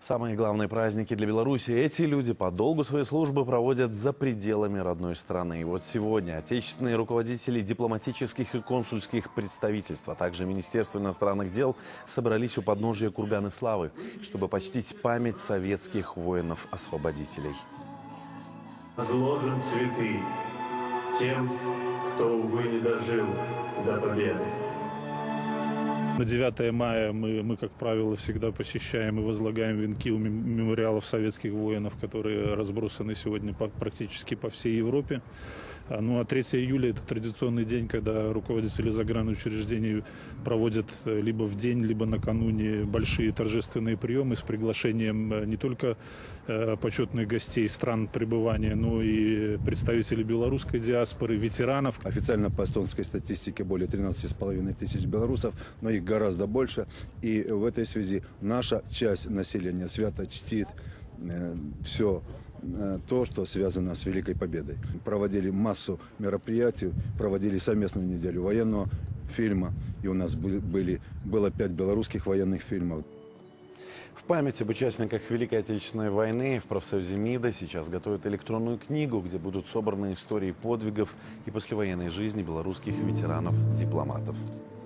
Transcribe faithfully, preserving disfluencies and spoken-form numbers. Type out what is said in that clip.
Самые главные праздники для Беларуси эти люди по долгу своей службы проводят за пределами родной страны. И вот сегодня отечественные руководители дипломатических и консульских представительств, а также Министерства иностранных дел собрались у подножия Кургана Славы, чтобы почтить память советских воинов-освободителей. Возложим цветы тем, кто, увы, не дожил до победы. На девятое мая мы, мы, как правило, всегда посещаем и возлагаем венки у мемориалов советских воинов, которые разбросаны сегодня по, практически по всей Европе. Ну а третьего июля – это традиционный день, когда руководители загранучреждений проводят либо в день, либо накануне большие торжественные приемы с приглашением не только почетных гостей стран пребывания, но и представителей белорусской диаспоры, ветеранов. Официально по эстонской статистике более тринадцати с половиной тысяч белорусов, но их гораздо больше. И в этой связи наша часть населения свято чтит э, все то, что связано с Великой Победой. Проводили массу мероприятий, проводили совместную неделю военного фильма, и у нас были, было пять белорусских военных фильмов. В память об участниках Великой Отечественной войны в профсоюзе МИДа сейчас готовят электронную книгу, где будут собраны истории подвигов и послевоенной жизни белорусских ветеранов-дипломатов.